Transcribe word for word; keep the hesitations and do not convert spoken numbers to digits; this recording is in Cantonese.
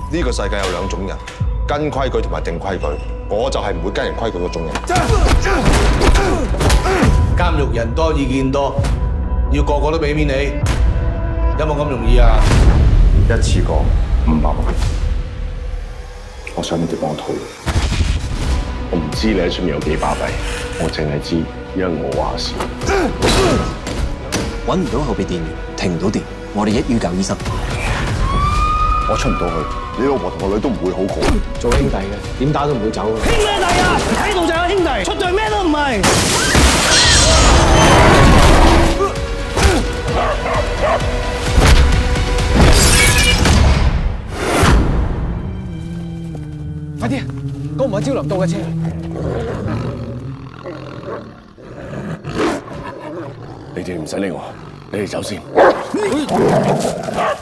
呢個世界有兩種人，跟規矩同埋定規矩。我就係唔會跟人規矩嗰種人。 監獄人多意見多，要個個都俾面你，有冇咁容易啊？ 一次過五百萬，我想你哋幫我討。 我唔知你喺出面有幾巴閉，我淨係知，因為我話事。 揾唔到後備電源，停唔到電，我哋一於教醫生。 我出唔到去，你老婆同個女都唔會好過。 做兄弟嘅，點打都唔會走。 兄咩弟啊？喺度就有兄弟，出隊咩都唔係。 快啲，嗰唔係招林道嘅車。 你哋唔使理我，你哋走先。